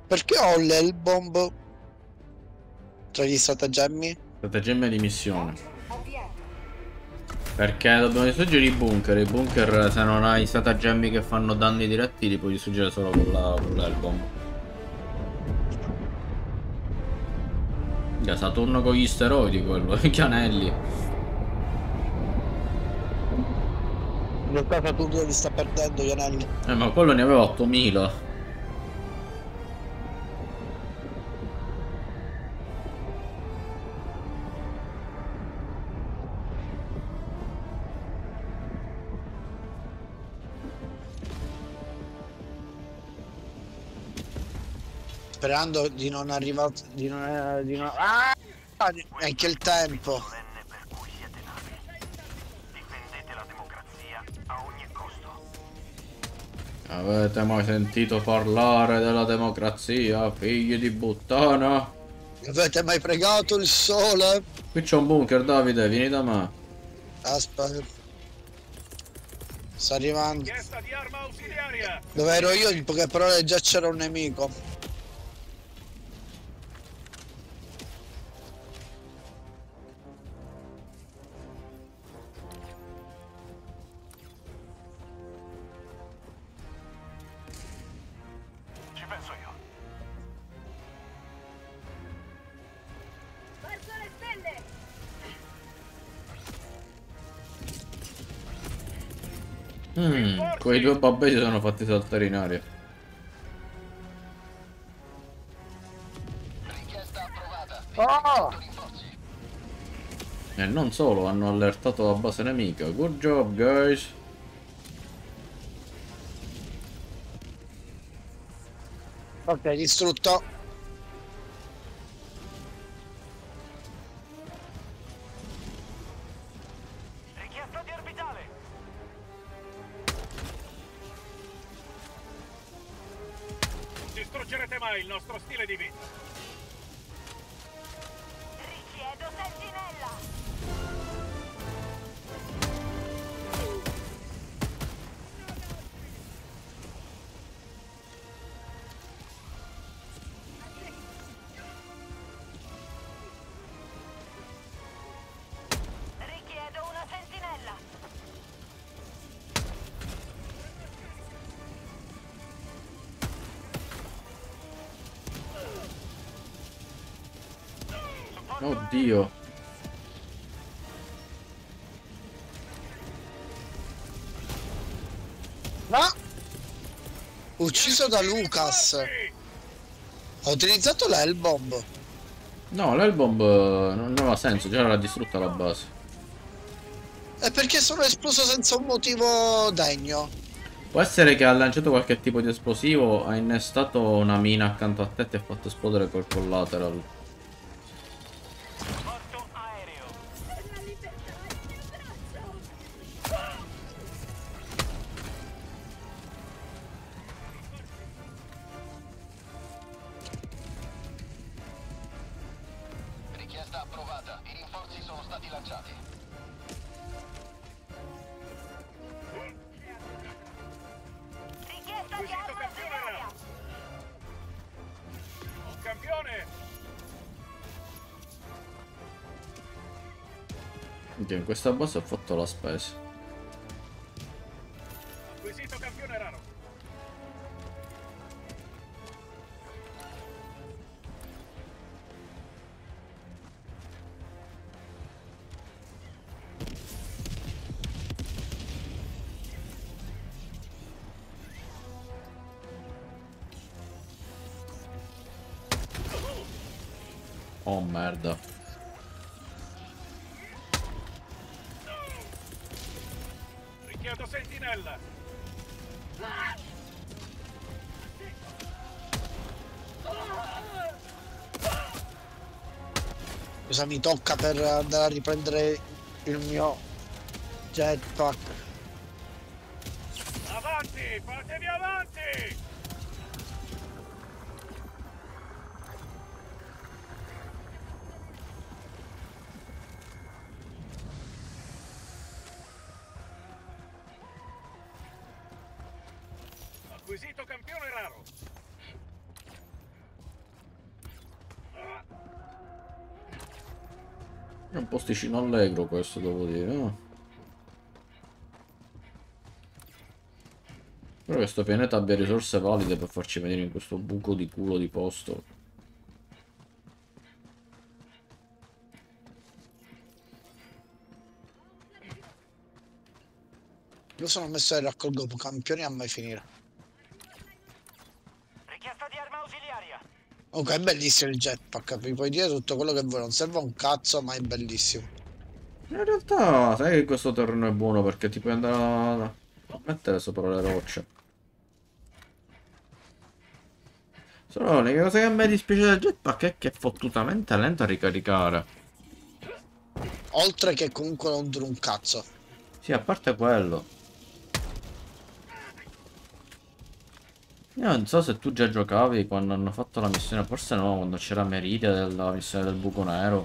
Perché ho l'Hellbomb tra gli stratagemmi? Stratagemma di missione. Perché dobbiamo distruggere i bunker. I bunker, se non hai stratagemmi che fanno danni diretti, li puoi distruggere solo con l'Hellbomb. Saturno con gli steroidi, quello, i chianelli. In realtà Saturno li sta perdendo gli anelli. Ma quello ne aveva 8000. Sperando di non arrivare. Di non. Ah! È che il tempo. Avete mai sentito parlare della democrazia, figli di puttana? Avete mai pregato il sole? Qui c'è un bunker, Davide, vieni da me. Aspetta. Sta arrivando. Richiesta di arma ausiliaria. Dove ero io, in poche parole già c'era un nemico. Ci penso io. Verso le stelle! Quei due babbesi sono fatti saltare in aria. Oh! E non solo, hanno allertato la base nemica. Good job, guys. Ok, distrutto. Richiesta di orbitale. Non distruggerete mai il nostro stile di vita. Richiedo sentinella! Richiedo una sentinella! Oddio. No! Ucciso da Lucas. Ho utilizzato l'Hellbomb. No, l'Hellbomb non aveva senso, già era distrutta la base. È perché sono esploso senza un motivo degno. Può essere che ha lanciato qualche tipo di esplosivo, ha innestato una mina accanto a te e ti ha fatto esplodere col collateral. Porto aereo. Per la libertà il mio braccio! Richiesta approvata. I rinforzi sono stati lanciati. Richiesta di arma ausiliaria! Un campione. Oddio, in questa base ho fatto la spesa. Acquisito campione raro. Oh merda. Richiedo sentinella. Cosa mi tocca per andare a riprendere il mio jetpack? Avanti, fatevi avanti. Acquisito campione raro. È un posticino allegro questo, devo dire, no? Spero che questo pianeta abbia risorse valide per farci venire in questo buco di culo di posto. Io sono messo e raccolgo campioni a mai finire. Richiesta di arma ausiliaria. Ok, è bellissimo il jetpack, vi puoi dire tutto quello che vuoi, non serve un cazzo, ma è bellissimo. In realtà, sai che questo terreno è buono perché ti puoi andare a mettere sopra le rocce. Solo l'unica cosa che a me dispiace del jetpack è che è fottutamente lento a ricaricare. Oltre che comunque non dura un cazzo. Sì, a parte quello. Io non so se tu già giocavi quando hanno fatto la missione, forse no, quando c'era Meridia della missione del buco nero.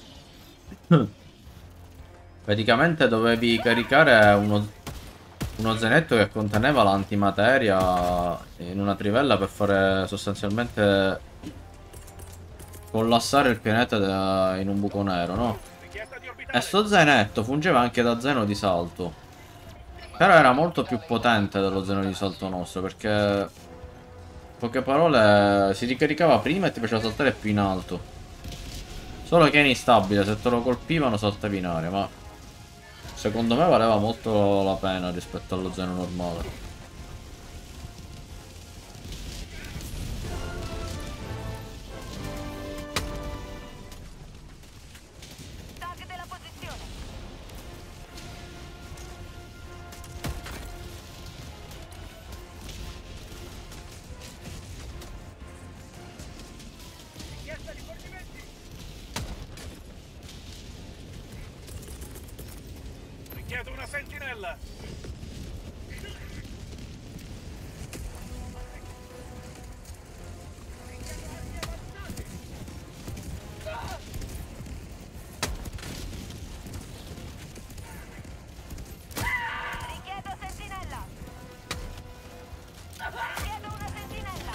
Praticamente dovevi caricare uno zainetto che conteneva l'antimateria in una trivella per fare sostanzialmente collassare il pianeta in un buco nero, no? Richiesta di E orbitale. sto zainetto fungeva anche da zaino di salto. Però era molto più potente dello zaino di salto nostro, perché in poche parole si ricaricava prima e ti faceva saltare più in alto. Solo che è instabile, se te lo colpivano saltavi in aria, ma secondo me valeva molto la pena rispetto allo zaino normale. Tag della posizione. Richiesta di fornimenti. Richiedo una sentinella. Richiedo sentinella. Richiedo una sentinella.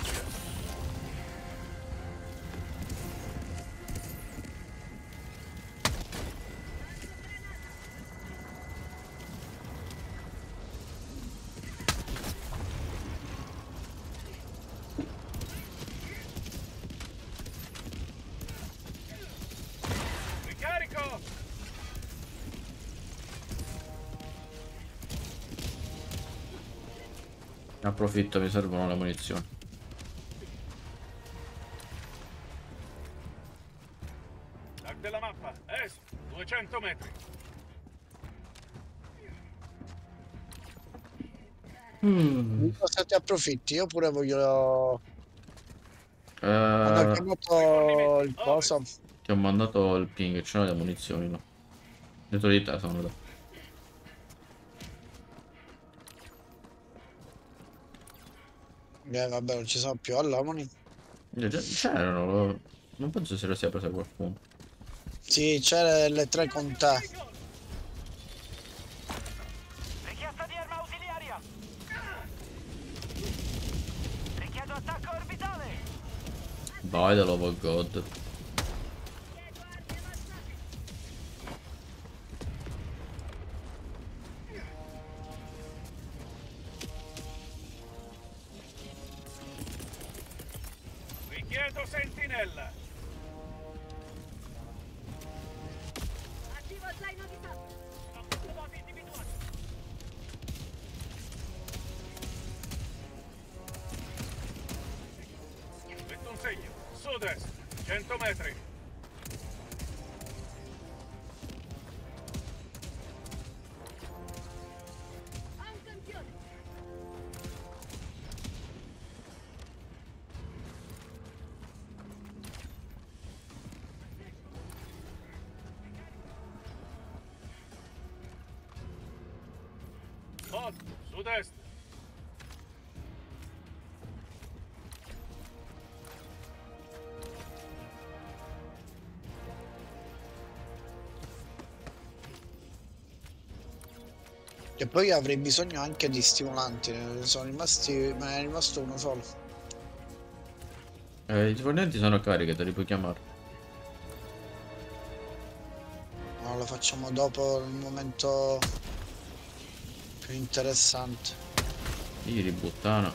Ricarico. Ne approfitto, mi servono le munizioni. Tag della mappa. Est. 200 metri. Se ti approfitti, io pure voglio... Hanno chiamato il coso. Ti ho mandato il ping, c'è le munizioni, no? Dietro di te sono da. Vabbè, non ci sono più all'Omni. C'erano, non penso se le sia presa qualcuno. Sì, c'è le tre con te. Richiesta di arma ausiliaria. Richiedo attacco orbitale. Dai, the love of God. Richiedo sentinella. Attivo zaino di salto. Approdati individuati. Metto un segno. Sud-est. 100 metri. Ha un campione. Mod. Sud-est. E poi avrei bisogno anche di stimolanti. Sono rimasti. Me ne è rimasto uno solo. I fornenti sono cariche, te li puoi chiamare. No, lo facciamo dopo il momento più interessante. Io ributtana.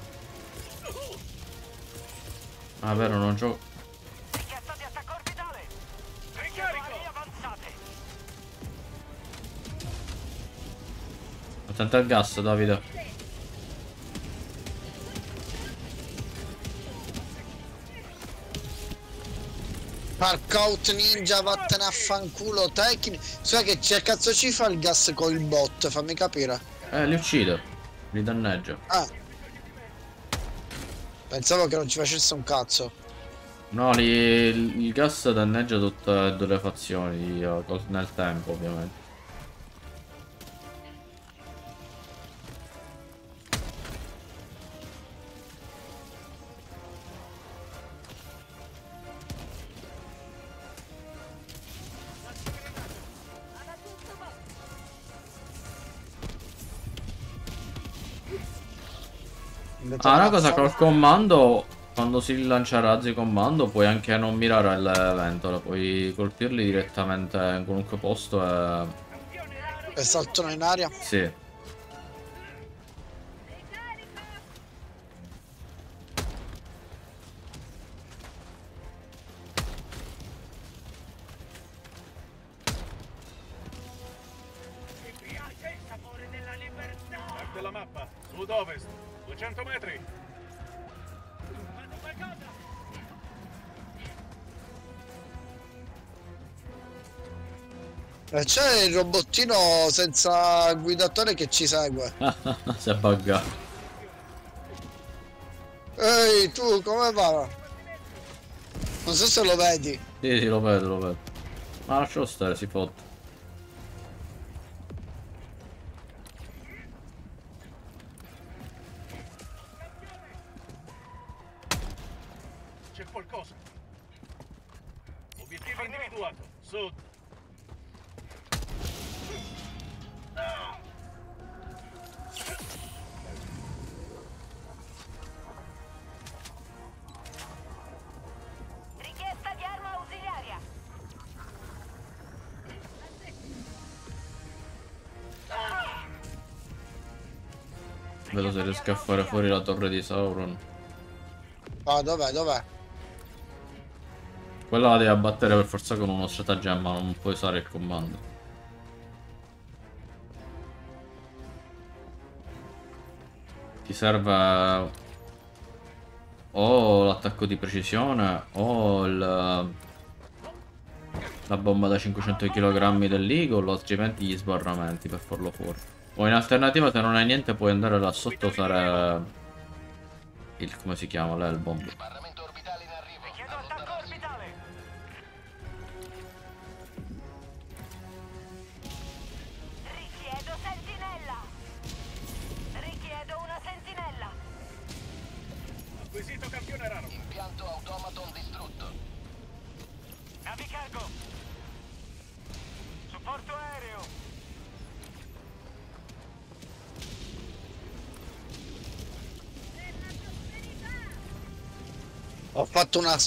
Ah, vero, non gioco. Richiesta di attacco orbitale. Ricarico! Armi avanzate. Attento al gas, Davide. Parkout ninja, vattene a fanculo tecnico. Sai che cazzo ci fa il gas con il bot? Fammi capire. Li uccide. Li danneggia. Ah. Pensavo che non ci facesse un cazzo. No, il gas danneggia tutte e due le fazioni nel tempo, ovviamente. Ah, una cosa col comando, quando si lancia razzi comando, puoi anche non mirare l'evento, puoi colpirli direttamente in qualunque posto e... E saltano in aria. Sì. Parte la mappa, sud-ovest, 200 metri. Vado qualcosa! C'è il robottino senza guidatore che ci segue. Si è buggato. Ehi, tu come va? Non so se lo vedi. Sì, sì, lo vedo, lo vedo. Ma lascialo stare, si fotte. C'è qualcosa. Obiettivo individuato, sud. Richiesta di arma ausiliaria. Vedo se riesco a fare fuori la torre di Sauron. Ah, dov'è? Dov'è? Quella la devi abbattere per forza con uno stratagemma, non puoi usare il comando. Ti serve o l'attacco di precisione o la bomba da 500 kg dell'Eagle, altrimenti gli sbarramenti per farlo fuori. O in alternativa, se non hai niente, puoi andare là sotto a usare il, come si chiama, l'Hellbomb. Richiedo attacco orbitale. Richiedo sentinella. Richiedo una sentinella. Acquisito campione raro. Impianto automaton distrutto. Navi cargo. Supporto aereo. Ho fatto una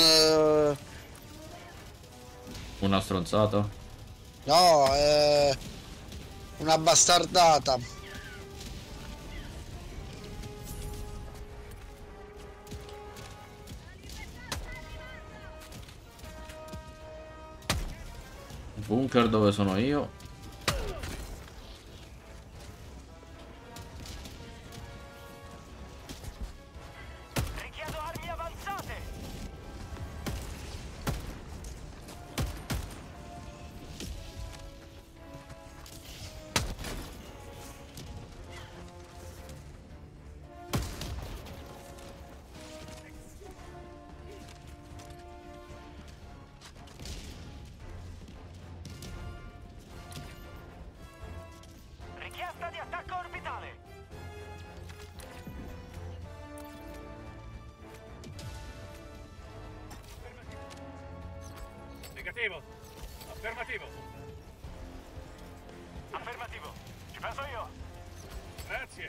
Una stronzata. No, una bastardata. Bunker dove sono io. Richiedo armi avanzate. Richiesta di attacco orbitale. Negativo. Affermativo. Affermativo. Ci penso io. Grazie.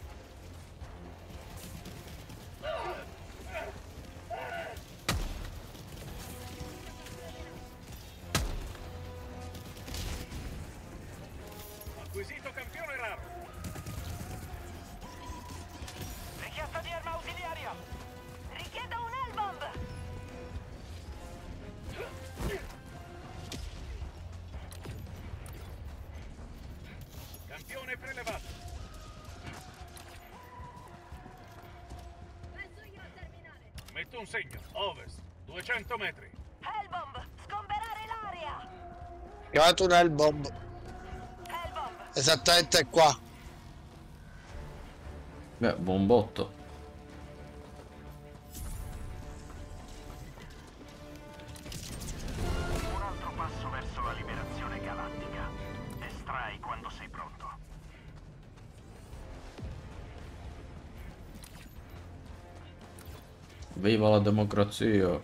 metri elevato. Penso io al terminale. Metto un segno. Ovest. 200 metri. Hellbomb, sgomberare l'area! Chiamato un Hellbomb. Hellbomb, Esattamente qua. Beh, buon botto. un altro passo verso la liberazione galattica. Estrai quando sei pronto. Viva la democrazia.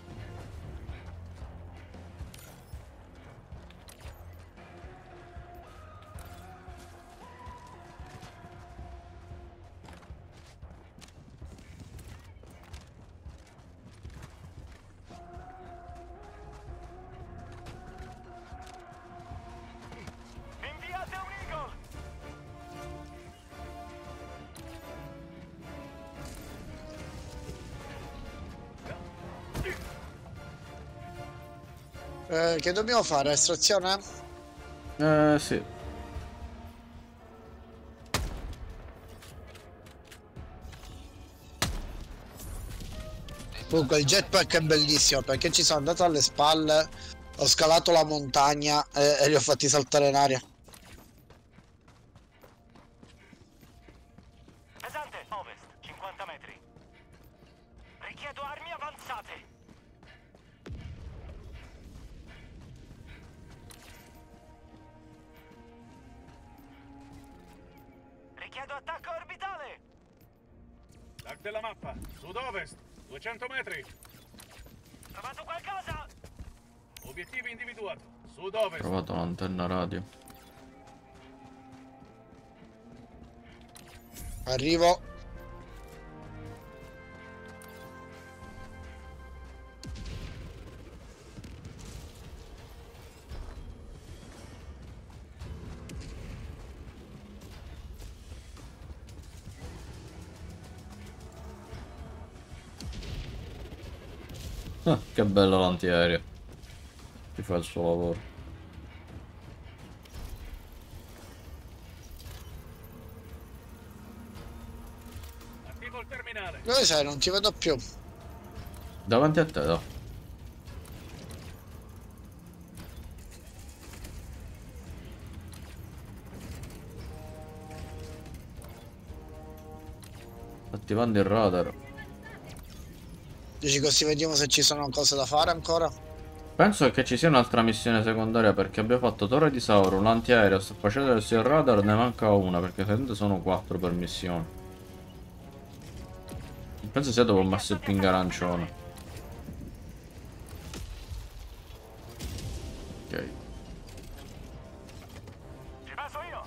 Inviate un Eagle! Che dobbiamo fare? Estrazione? Sì. Comunque il jetpack è bellissimo perché ci sono andato alle spalle, ho scalato la montagna e li ho fatti saltare in aria. Pesante, ovest, 50 metri. Richiedo armi avanzate. Richiedo attacco orbitale. Tag della mappa. Sud-ovest. 200 metri. Trovato qualcosa? Obiettivo individuato. Sud-ovest. Trovato un'antenna radio. Arrivo. Ah, che bello l'antiaereo. Ti fa il suo lavoro. Attivo il terminale. Dove sei? Non ti vedo più. Davanti a te, da. Attivando il radar. Dici così vediamo se ci sono cose da fare ancora. Penso che ci sia un'altra missione secondaria perché abbiamo fatto Torre di Sauro, l'antiaereo, sto facendo adesso il radar, ne manca una perché sempre sono 4 per missione. Penso sia dopo il Master Ping arancione. Ok. Ci penso io.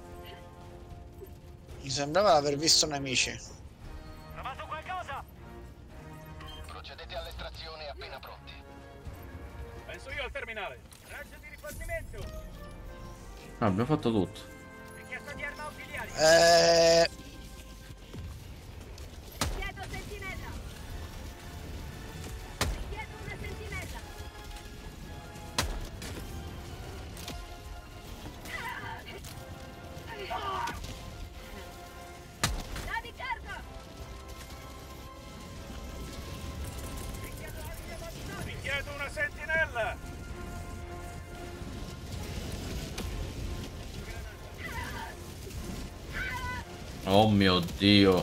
Mi sembrava di aver visto nemici. Trovato qualcosa? Procedete all'estrazione appena pronti. Penso io al terminale. Raggio di rifornimento. Ah, abbiamo fatto tutto. Richiesta di arma ausiliari. Chiedo sentinella. Chiedo una sentinella. Navi cargo. Richiedo una sentinella. Oh mio Dio.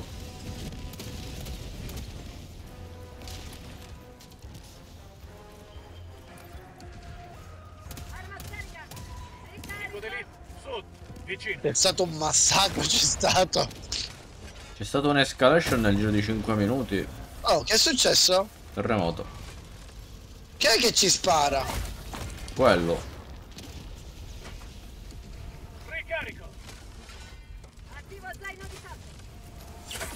Arma scarica. Tipo di Ricarica. lì. Sud. Vicino. È stato un massacro, c'è stato. C'è stata un'escalation nel giro di 5 minuti. Oh, che è successo? Terremoto. Chi è che ci spara? Quello. Ricarico. Attivo zaino di salto.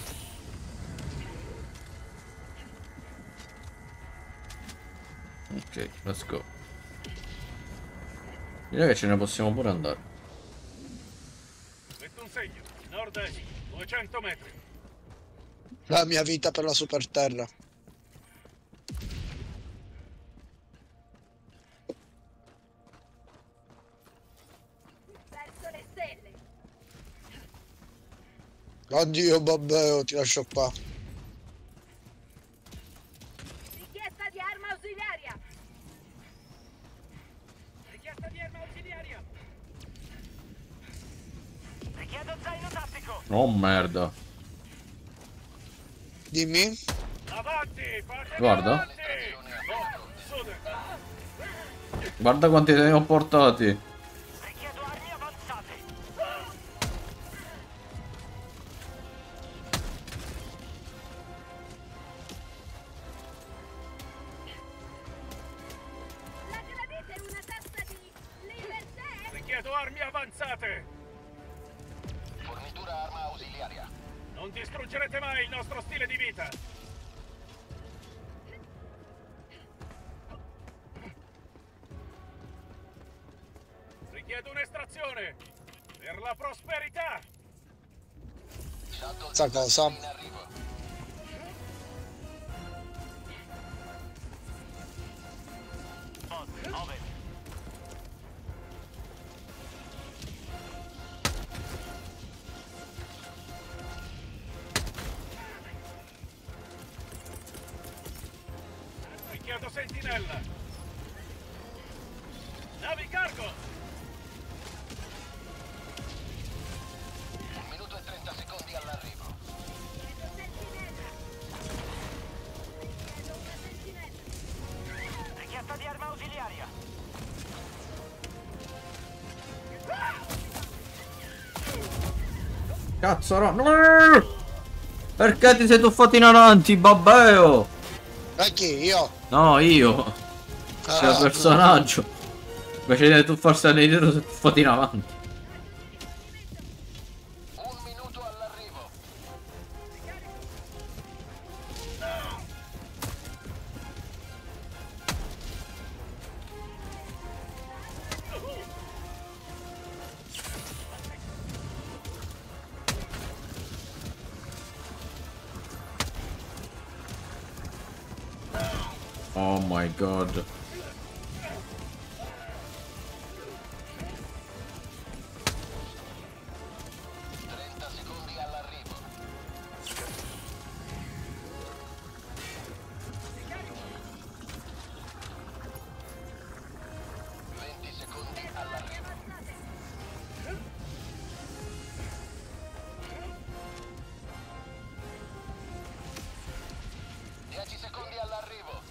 Ok, let's go. Direi che ce ne possiamo pure andare. Metto un segno. Nord-est. 200 metri. La mia vita per la super terra. Verso le stelle. Oddio, vabbè, ti lascio qua. Richiesta di arma ausiliaria. Richiesta di arma ausiliaria. Richiedo zaino tattico. Oh merda. Dimmi. Avanti, fatevi Guarda. avanti. Oh, sud. Guarda quanti ne ho portati. Richiedo armi avanzate. La gradite è una tazza di libertà? Richiedo armi avanzate. Fornitura arma ausiliaria. Non distruggerete mai il nostro stile di vita. Richiedo un'estrazione per la prosperità. Shuttle Sa cosa? in arrivo. Over. Richiedo sentinella. Navi cargo. 1 minuto e 30 secondi all'arrivo. Chiedo sentinella. Chiedo una sentinella. Richiesta di arma ausiliaria. Cazzo no. Perché ti sei tuffato in avanti, babbeo? Ma chi? Io? No, io. C'è il personaggio. Invece di tuffarsi all'indietro si è tuffato in avanti. 1 minuto all'arrivo. Oh my god. All'arrivo. 20 secondi all'arrivo. 10 secondi all'arrivo.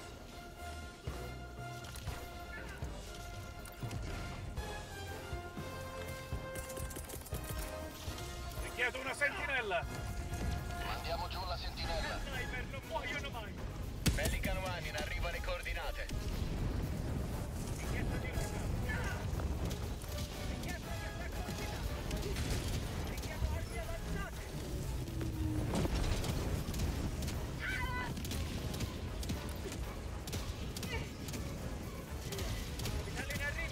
Richiedo una sentinella. Mandiamo giù la sentinella. Sniper non muoiono mai. Pelican One in arrivo alle coordinate. Richiesta di ricambio. Richiesta di attacco attivato. Richiedo armi avanzate. Capitale in arrivo.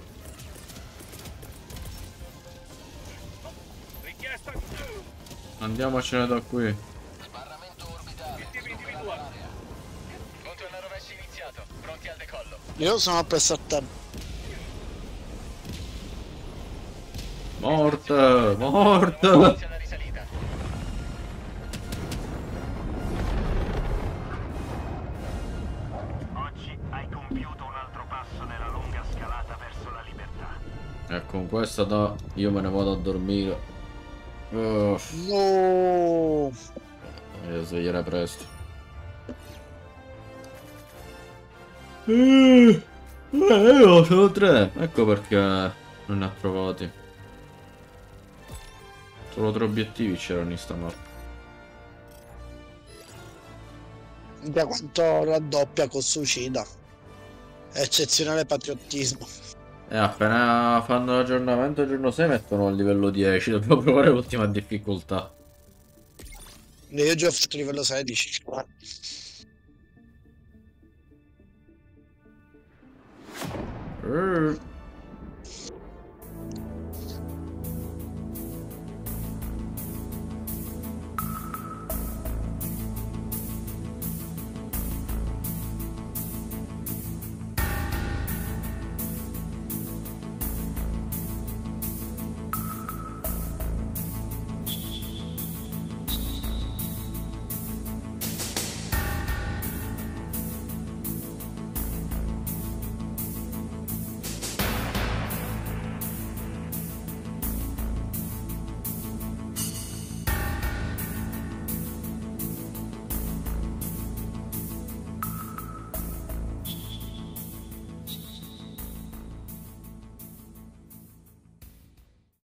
Richiesta. Andiamocene da qui. Sbarramento orbitale. Obiettivo individuato. Conto alla rovescia iniziato. Pronti al decollo. Io sono presso a te. Morte, morte. Inizia la risalita. Oggi hai compiuto un altro passo nella lunga scalata verso la libertà. E con questa io me ne vado a dormire. Uff, No. mi sveglierei presto. Io sono 3. Ecco perché non ne ha provati. Solo 3 obiettivi c'erano in stanotte. Da quanto raddoppia con suicida. Eccezionale patriottismo. E appena fanno l'aggiornamento il giorno 6 mettono il livello 10. Dobbiamo provare l'ultima difficoltà. Io già ho fatto livello 16.